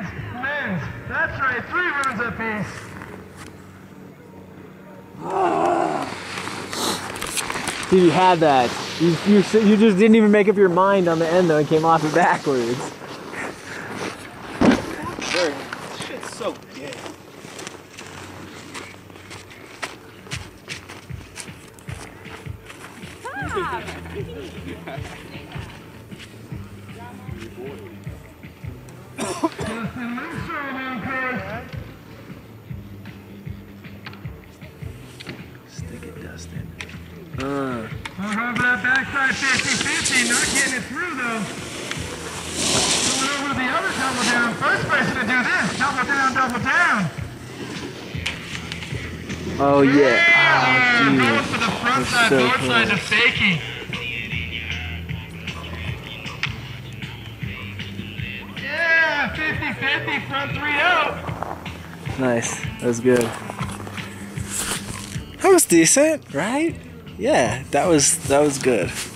men's. That's right, 3 runs apiece. You had that. You just didn't even make up your mind on the end though and came off it backwards. This shit's so good. Stick it, Dustin. Over that backside 50-50, not getting it through though. Going over to the other double down. First person to do this, double down, double down. Oh yeah. Yeah, Oh, going for the front side, so north cool. side to fakie. Yeah, 50-50, front 3 out. Nice. That was good. That was decent, right? Yeah, that was good.